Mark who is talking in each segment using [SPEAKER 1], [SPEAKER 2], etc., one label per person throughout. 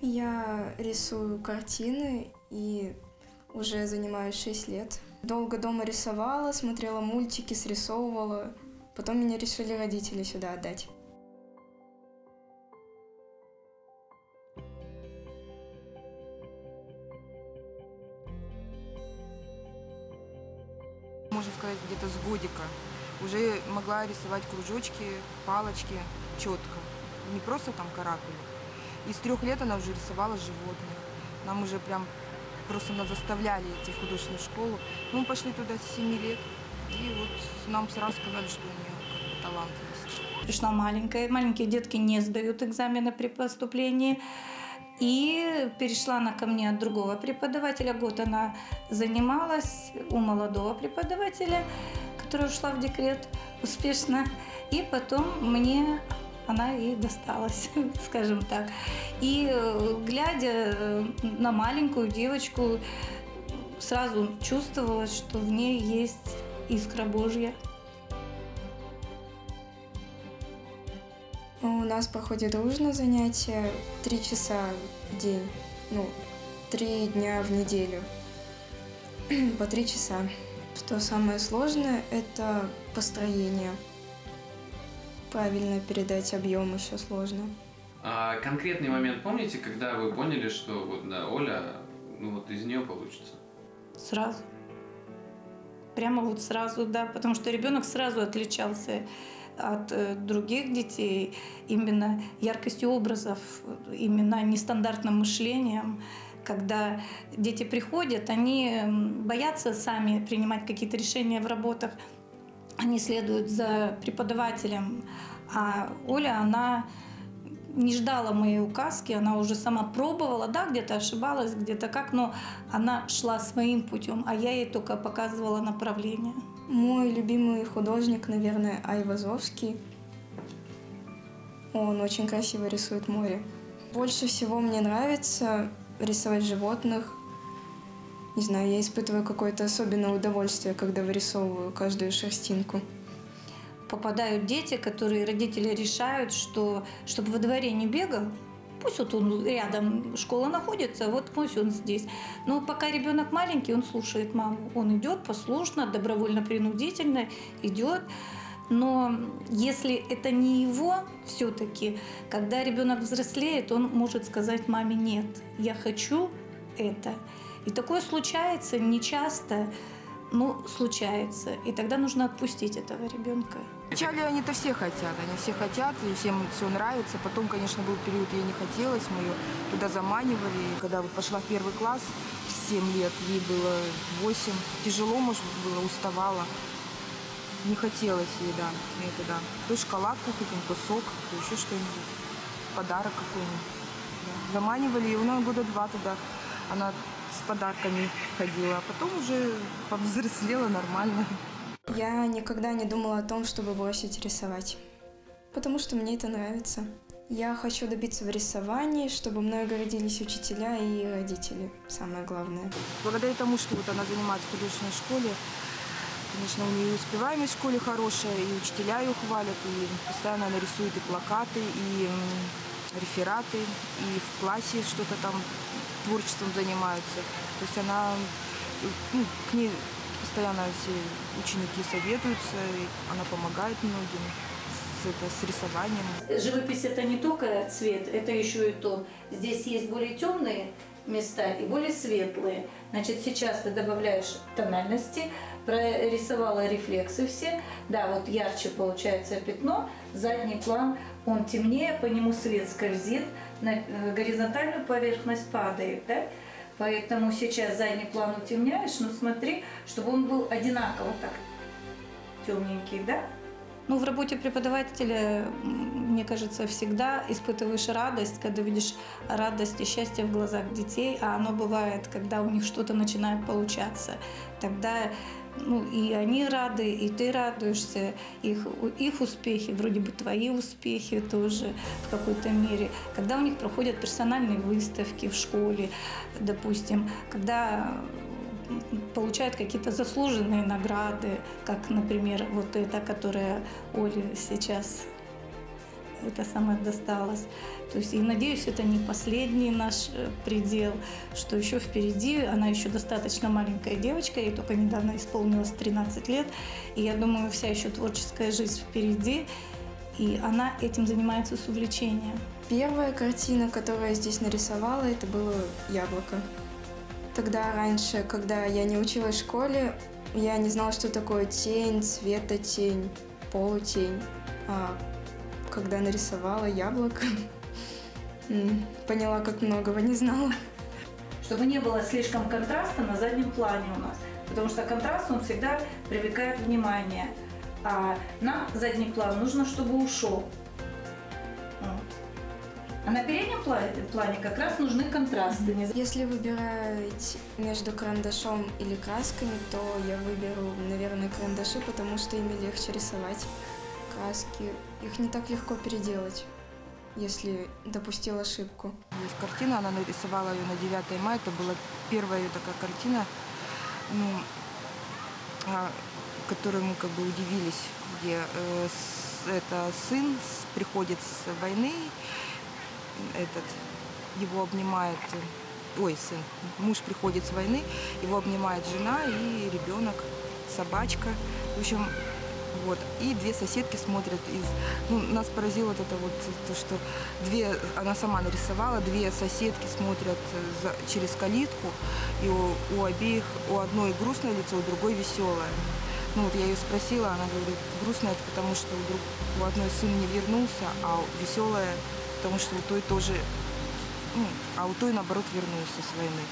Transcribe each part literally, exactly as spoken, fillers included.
[SPEAKER 1] Я рисую картины и уже занимаюсь шесть лет. Долго дома рисовала, смотрела мультики, срисовывала. Потом меня решили родители сюда отдать.
[SPEAKER 2] Можно сказать, где-то с годика уже могла рисовать кружочки, палочки четко. Не просто там каракули. И с трех лет она уже рисовала животных. Нам уже прям просто нас заставляли идти в художественную школу. Мы пошли туда с семи лет. И вот нам сразу сказали, что у нее как бы талант есть.
[SPEAKER 3] Пришла маленькая. Маленькие детки не сдают экзамены при поступлении. И перешла она ко мне от другого преподавателя. Год она занималась у молодого преподавателя, которая ушла в декрет успешно. И потом мне она и досталась, скажем так. И глядя на маленькую девочку, сразу чувствовалось, что в ней есть искра Божья.
[SPEAKER 1] У нас проходит дружно занятия три часа в день, ну, три дня в неделю, по три часа. Что самое сложное – это построение. Правильно передать объем еще сложно.
[SPEAKER 4] А конкретный момент помните, когда вы поняли, что вот, да, Оля, ну вот из нее получится?
[SPEAKER 3] Сразу. Прямо вот сразу, да, потому что ребенок сразу отличался от э, других детей именно яркостью образов, именно нестандартным мышлением. Когда дети приходят, они боятся сами принимать какие-то решения в работах, они следуют за преподавателем. А Оля, она не ждала моей указки, она уже сама пробовала, да, где-то ошибалась, где-то как, но она шла своим путем, а я ей только показывала направление.
[SPEAKER 1] Мой любимый художник, наверное, Айвазовский. Он очень красиво рисует море. Больше всего мне нравится рисовать животных. Не знаю, я испытываю какое-то особенное удовольствие, когда вырисовываю каждую шерстинку.
[SPEAKER 3] Попадают дети, которые родители решают, что чтобы во дворе не бегал, пусть вот он рядом, школа находится, вот пусть он здесь. Но пока ребенок маленький, он слушает маму. Он идет послушно, добровольно-принудительно идет. Но если это не его, все-таки, когда ребенок взрослеет, он может сказать маме «нет, я хочу это». И такое случается нечасто, но случается. И тогда нужно отпустить этого ребенка.
[SPEAKER 2] Вначале они-то все хотят, они все хотят, и всем все нравится. Потом, конечно, был период, ей не хотелось, мы ее туда заманивали. И когда вот пошла в первый класс, в семь лет, ей было восемь, тяжело, может, было, уставала. Не хотелось ей, да, мне туда. То шоколадку какую-нибудь, то сок, то еще что-нибудь, подарок какой-нибудь. Да. Заманивали, и у нас года два туда она с подарками ходила, а потом уже повзрослела нормально.
[SPEAKER 1] Я никогда не думала о том, чтобы бросить рисовать, потому что мне это нравится. Я хочу добиться в рисовании, чтобы мной гордились учителя и родители, самое главное.
[SPEAKER 2] Благодаря тому, что вот она занимается в художественной школе, конечно, у нее и успеваемость в школе хорошая, и учителя ее хвалят, и постоянно она рисует и плакаты, и рефераты, и в классе что-то там творчеством занимаются. То есть она, ну, к ней постоянно все ученики советуются, и она помогает многим с, это, с рисованием.
[SPEAKER 3] Живопись – это не только цвет, это еще и то. Здесь есть более темные места и более светлые. Значит, сейчас ты добавляешь тональности, прорисовала рефлексы все. Да, вот ярче получается пятно, задний план, он темнее, по нему свет скользит, на горизонтальную поверхность падает, да? Поэтому сейчас задний план утемняешь, но смотри, чтобы он был одинаково так темненький, да? Ну, в работе преподавателя, мне кажется, всегда испытываешь радость, когда видишь радость и счастье в глазах детей, а оно бывает, когда у них что-то начинает получаться. Тогда ну, и они рады, и ты радуешься, их, их успехи, вроде бы твои успехи тоже в какой-то мере. Когда у них проходят персональные выставки в школе, допустим, когда получают какие-то заслуженные награды, как, например, вот эта, которая Оля сейчас
[SPEAKER 5] это самое досталось. То есть, и надеюсь, это не последний наш предел, что еще впереди. Она еще достаточно маленькая девочка, ей только недавно исполнилось тринадцать лет. И я думаю, вся еще творческая жизнь впереди. И она этим занимается с увлечением.
[SPEAKER 1] Первая картина, которую я здесь нарисовала, это было яблоко. Тогда раньше, когда я не училась в школе, я не знала, что такое тень, светотень, полутень. А когда нарисовала яблоко, поняла, как многого не знала.
[SPEAKER 3] Чтобы не было слишком контраста на заднем плане у нас, потому что контраст, он всегда привлекает внимание. А на задний план нужно, чтобы ушел. А на переднем плане как раз нужны контрасты.
[SPEAKER 1] Если выбирать между карандашом или красками, то я выберу, наверное, карандаши, потому что ими легче рисовать. Краски, их не так легко переделать, если допустил ошибку.
[SPEAKER 2] Есть картина, она нарисовала ее на девятое мая, это была первая ее такая картина, ну, которой мы как бы удивились, где э, с, это сын с, приходит с войны, этот, его обнимает, ой, сын, муж приходит с войны, его обнимает жена и ребенок, собачка, в общем, вот, и две соседки смотрят из, ну, нас поразило вот это вот, то, что две, она сама нарисовала, две соседки смотрят за, через калитку, и у, у обеих, у одной грустное лицо, у другой веселое. Ну вот я ее спросила, она говорит, грустно это потому, что у, друг, у одной сын не вернулся, а веселая, потому что у той тоже, ну, а у той наоборот вернулся с войны.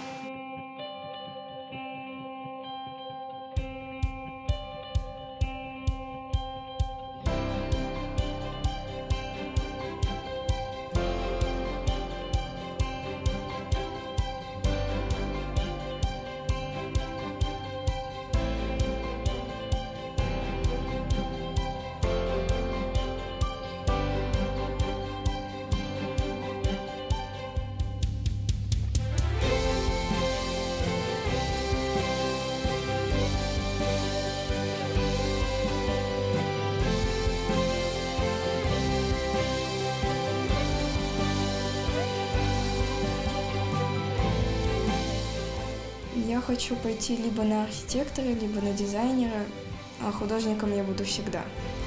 [SPEAKER 1] Я хочу пойти либо на архитектора, либо на дизайнера, а художником я буду всегда.